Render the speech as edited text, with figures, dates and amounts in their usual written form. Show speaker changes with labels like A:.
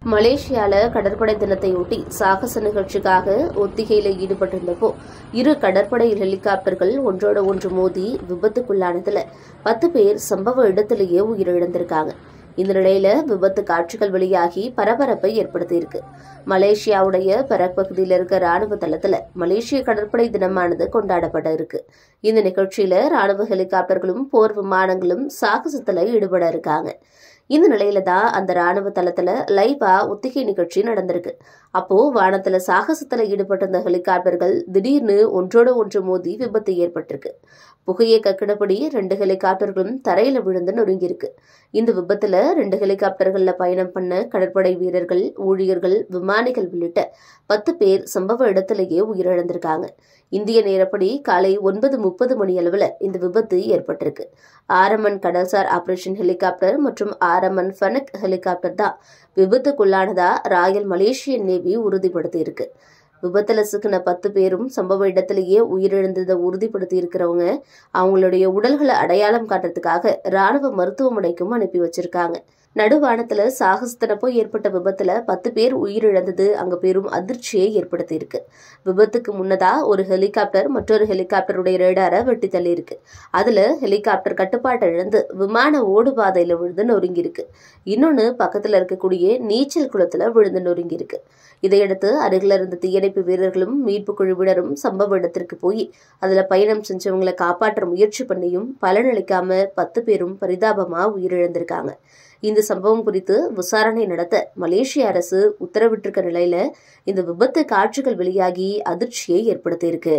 A: மலேசியால கடற்படை தினத்தையொட்டி சாகச நிகழ்ச்சிக்காக ஒத்திகையில ஈடுபட்டிருந்தப்போ 2 கடற்படை ஹெலிகாப்டர்கள் ஒன்றோட ஒன்று மோதி விபத்துக்குள்ளானதுல 10 பேர் சம்பவ இடத்திலேயே உயிரிழந்திருக்காங்க. இந்த நிலையில விபத்து காட்சிகள் வெளியாகி பரபரப்பை ஏற்படுத்தியிருக்கு. மலேசியாவுடைய பெரக் பகுதியில் இருக்க ராணுவ தளத்துல மலேசிய கடற்படை தினமானது கொண்டாடப்பட இருக்கு. இந்த நிகழ்ச்சியில ராணுவ ஹெலிகாப்டர்களும் போர் விமானங்களும் சாகசத்துல ஈடுபட இருக்காங்க. இந்த நிலையில தான் அந்த ராணுவ தளத்துல லைவா ஒத்திகை நிகழ்ச்சி நடந்திருக்கு. அப்போ வானத்துல சாகசத்துல ஈடுபட்டிருந்த ஹெலிகாப்டர்கள் திடீர்னு ஒன்றோட ஒன்று மோதி விபத்து ஏற்பட்டிருக்கு. புகையை கக்கிடப்படி 2 ஹெலிகாப்டர்களும் தரையில விழுந்து நொறுங்கியிருக்கு. இந்த விபத்துல 2 ஹெலிகாப்டர்கள்ல பயணம் பண்ண கடற்படை வீரர்கள், ஊழியர்கள், விமானிகள் உள்ளிட்ட 10 பேர் சம்பவ இடத்திலேயே உயிரிழந்திருக்காங்க. இந்திய நேரப்படி காலை 9:30 மணி அளவில் இந்த விபத்து ஏற்பட்டிருக்கு. ஆரமன் கடல்சார் ஆபரேஷன் ஹெலிகாப்டர் மற்றும் ஆரமன் ஃபெனக் ஹெலிகாப்டர் தான் விபத்துக்குள்ளானதா ராயல் மலேசியன் நேவி உறுதிப்படுத்தியிருக்கு. விபத்துல சிக்கின 10 பேரும் சம்பவ இடத்திலேயே உயிரிழந்ததை உறுதிப்படுத்தி இருக்கிறவங்க அவங்களுடைய உடல்களை அடையாளம் காட்டுறதுக்காக ராணுவ மருத்துவமனைக்கும் அனுப்பி வச்சிருக்காங்க. நடுவானத்துல சாகசத்தினப்போ ஏற்பட்ட விபத்துல 10 பேர் உயிரிழந்தது அங்க பெரும் அதிர்ச்சியை ஏற்படுத்தியிருக்கு. விபத்துக்கு முன்னதா ஒரு ஹெலிகாப்டர் மற்றொரு ஹெலிகாப்டருடைய ரேடாரை வெட்டி தள்ளி இருக்கு. அதுல ஹெலிகாப்டர் கட்டுப்பாட்டை இழந்து விமான ஓடுபாதையில விழுந்து நொறுங்கியிருக்கு. இன்னொன்னு பக்கத்துல இருக்கக்கூடிய நீச்சல் குளத்துல விழுந்து நொறுங்கியிருக்கு. இதையடுத்து அருகில் இருந்த தீயணைப்பு வீரர்களும் மீட்பு குழுவினரும் சம்பவ இடத்திற்கு போய் அதுல பயணம் செஞ்சவங்களை காப்பாற்ற முயற்சி பண்ணியும் பலனளிக்காம 10 பேரும் பரிதாபமா உயிரிழந்திருக்காங்க. இந்த சம்பவம் குறித்து விசாரணை நடத்த மலேசிய அரசு உத்தரவிட்டிருக்க நிலையில இந்த விபத்து காட்சிகள் வெளியாகி அதிர்ச்சியை ஏற்படுத்தியிருக்கு.